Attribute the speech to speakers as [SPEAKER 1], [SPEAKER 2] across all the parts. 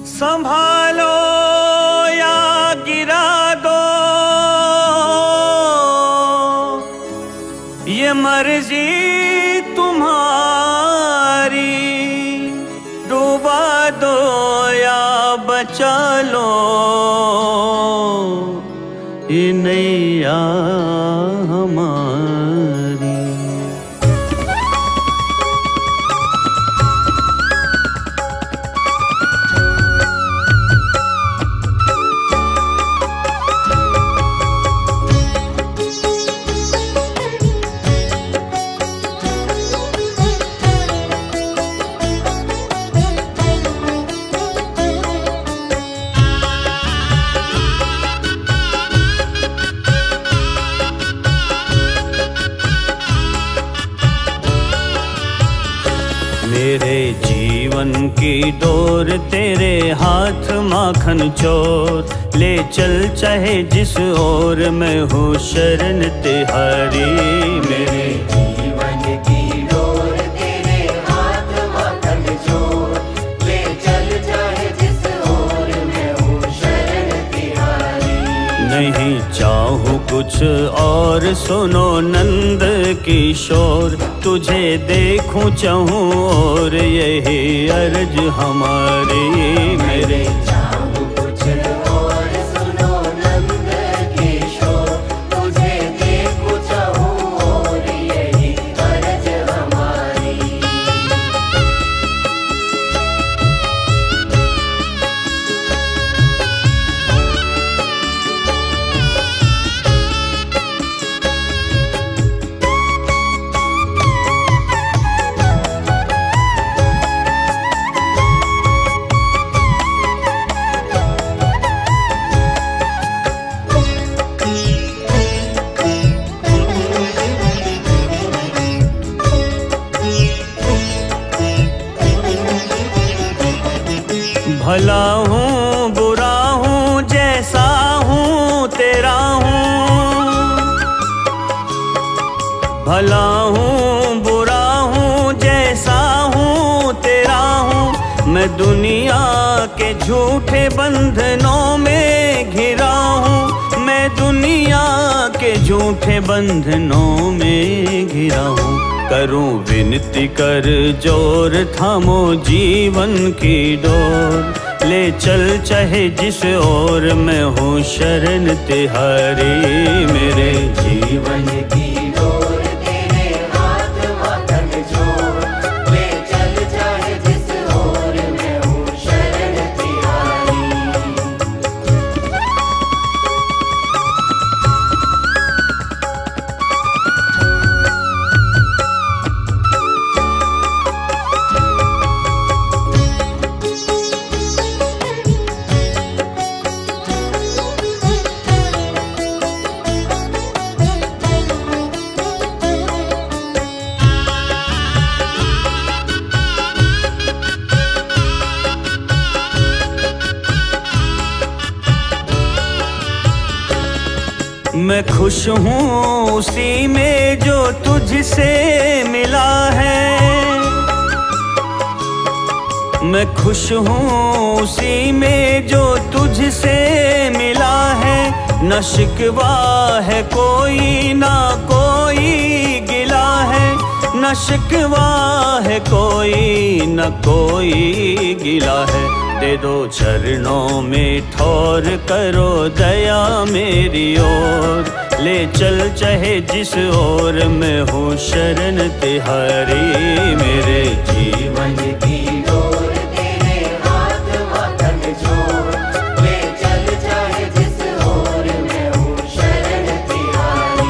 [SPEAKER 1] संभालो या गिरा दो, ये मर्जी तुम्हारी। डूबा दो या बचा लो, ये नैया हमारी। मेरे जीवन की डोर तेरे हाथ माखन चोर, ले चल चाहे जिस ओर, मैं हूँ शरण तिहारी। मेरे
[SPEAKER 2] जीवन की डोर तेरे हाथ माखन चोर, ले चल चाहे जिस ओर, मैं हूँ शरण तिहारी।
[SPEAKER 1] नहीं चाहूँ कुछ और सुनो नंद किशोर, तुझे देखूं चाहूँ और यही अर्ज हमारी। मेरे
[SPEAKER 2] चाहूँ कुछ और सुनो नंद किशोर, तुझे देखूं चाहूँ और यही अर्ज हमारी।
[SPEAKER 1] भला हूँ बुरा हूँ जैसा हूँ तेरा हूँ, भला हूँ बुरा हूँ जैसा हूँ तेरा हूँ। मैं दुनिया के झूठे बंधनों में घिरा हूँ, मैं दुनिया के झूठे बंधनों में घिरा हूँ। करूं विनती कर जोर, थामो जीवन की डोर, ले चल चाहे जिस ओर, मैं हूँ शरण तिहारी। मेरे
[SPEAKER 2] जीवन की डोर तेरे हाथ माखन चोर, ले चल चाहे जिस ओर, मैं हूँ शरण तिहारी।
[SPEAKER 1] मैं खुश हूँ उसी में जो तुझसे मिला है, मैं खुश हूँ उसी में जो तुझसे मिला है। न शिकवा है कोई ना कोई गिला है, न शिकवा है कोई न कोई गिला है। दे दो चरणों में ठौर, करो दया मेरी ओर, ले चल चाहे जिस ओर, मैं हूँ शरण तिहारी। मेरे
[SPEAKER 2] जीवन की डोर तेरे हाथ माखन चोर, ले चल चाहे जिस ओर, मैं हूँ शरण तिहारी।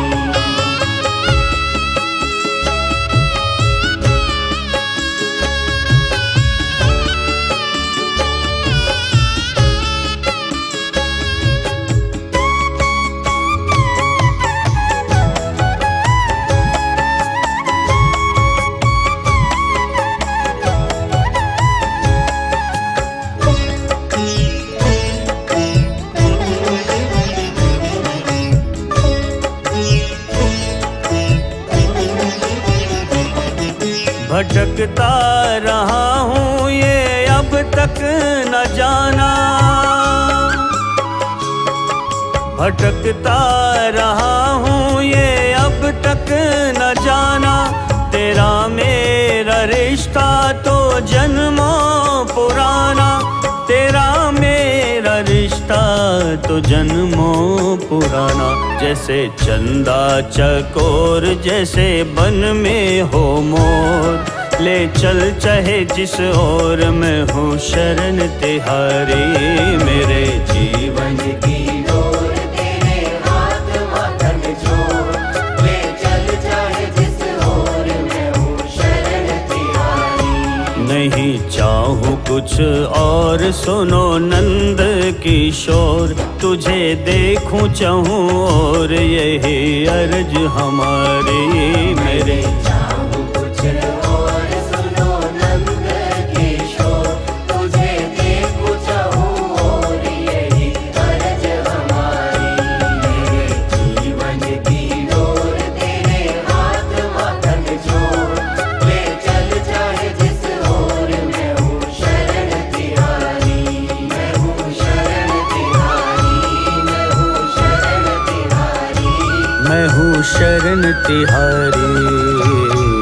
[SPEAKER 1] भटकता रहा हूँ ये अब तक न जान भटकता रहा हूँ ये अब तक न जाना, तेरा मेरा रिश्ता तो जन्मों पुराना, तेरा मेरा रिश्ता तो जन्मों पुराना। जैसे चंदा चकोर जैसे बन में हो मोर, ले चल चाहे जिस ओर मैं हूँ शरण तिहारी। मेरे
[SPEAKER 2] जीवन की डोर तेरे हाथ माथन जोड़, ले चल चाहे जिस ओर मैं हूँ शरण तिहारी।
[SPEAKER 1] नहीं चाहूँ कुछ और सुनो नंद किशोर, तुझे देखूं चाहूँ और यही अर्ज हमारी। मेरे
[SPEAKER 2] चाहूँ कुछ और सुनो नंद किशोर, तुझे देखूं चाहूँ और यही अर्ज हमारी। मेरे जीवन की डोर तेरे हाथ माथन जोड़, ले चल चाहे जिस ओर मैं हूँ शरण तिहारी। मैं हूँ शरण तिहारी, मैं हूँ शरण तिहारी।
[SPEAKER 1] मैं हूँ शरण तिहारी।